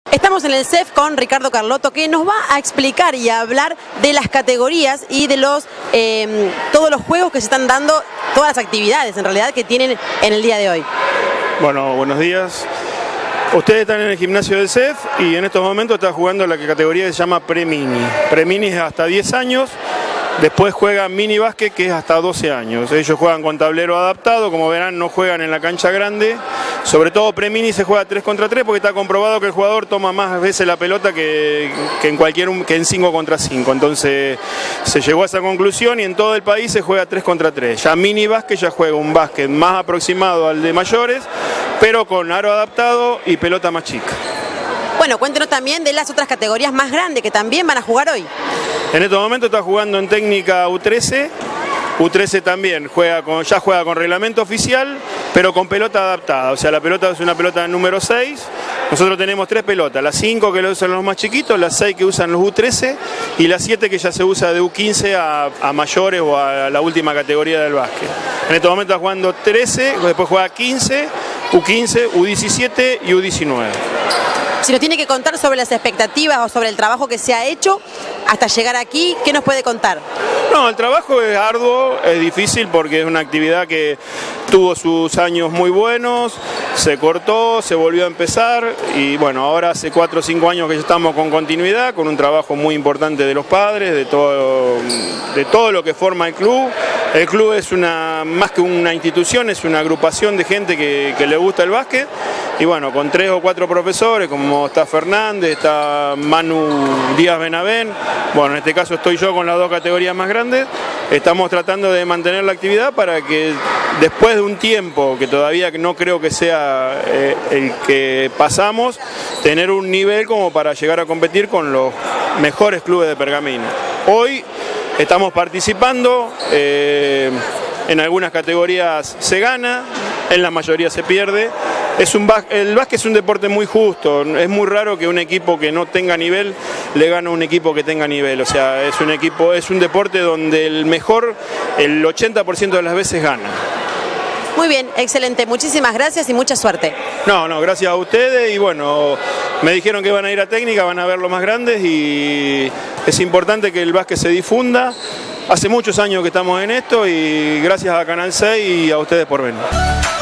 Estamos en el CEF con Ricardo Carlotto, que nos va a explicar y a hablar de las categorías y de todos los juegos que se están dando, todas las actividades en realidad que tienen en el día de hoy. Bueno, buenos días. Ustedes están en el gimnasio del CEF y en estos momentos está jugando la categoría que se llama Pre-Mini. Pre-Mini es hasta 10 años. Después juegan mini básquet, que es hasta 12 años. Ellos juegan con tablero adaptado, como verán no juegan en la cancha grande. Sobre todo pre-mini se juega 3 contra 3 porque está comprobado que el jugador toma más veces la pelota que en 5 contra 5. Entonces se llegó a esa conclusión y en todo el país se juega 3 contra 3. Ya mini básquet ya juega un básquet más aproximado al de mayores, pero con aro adaptado y pelota más chica. Bueno, cuéntenos también de las otras categorías más grandes que también van a jugar hoy. En estos momentos está jugando en técnica U13. U13 también ya juega con reglamento oficial, pero con pelota adaptada. O sea, la pelota es una pelota número 6. Nosotros tenemos 3 pelotas, las 5 que lo usan los más chiquitos, las 6 que usan los U13 y las 7 que ya se usa de U15 a mayores o a la última categoría del básquet. En estos momentos está jugando 13, después juega 15, U15, U17 y U19. Si nos tiene que contar sobre las expectativas o sobre el trabajo que se ha hecho hasta llegar aquí, ¿qué nos puede contar? No, el trabajo es arduo, es difícil porque es una actividad que tuvo sus años muy buenos, se cortó, se volvió a empezar y bueno, ahora hace 4 o 5 años que ya estamos con continuidad, con un trabajo muy importante de los padres, de todo lo que forma el club. El club es más que una institución, es una agrupación de gente que le gusta el básquet y bueno, con 3 o 4 profesores como está Fernández, está Manu Díaz Benavén, bueno, en este caso estoy yo con las 2 categorías más grandes, estamos tratando de mantener la actividad para que después de un tiempo, que todavía no creo que sea el que pasamos, tener un nivel como para llegar a competir con los mejores clubes de Pergamino. Hoy estamos participando, en algunas categorías se gana, en la mayoría se pierde. El básquet es un deporte muy justo, es muy raro que un equipo que no tenga nivel le gane a un equipo que tenga nivel, o sea, es un deporte donde el mejor, el 80% de las veces gana. Muy bien, excelente, muchísimas gracias y mucha suerte. No, gracias a ustedes y bueno, me dijeron que van a ir a técnica, van a ver los más grandes y es importante que el básquet se difunda. Hace muchos años que estamos en esto y gracias a Canal 6 y a ustedes por venir.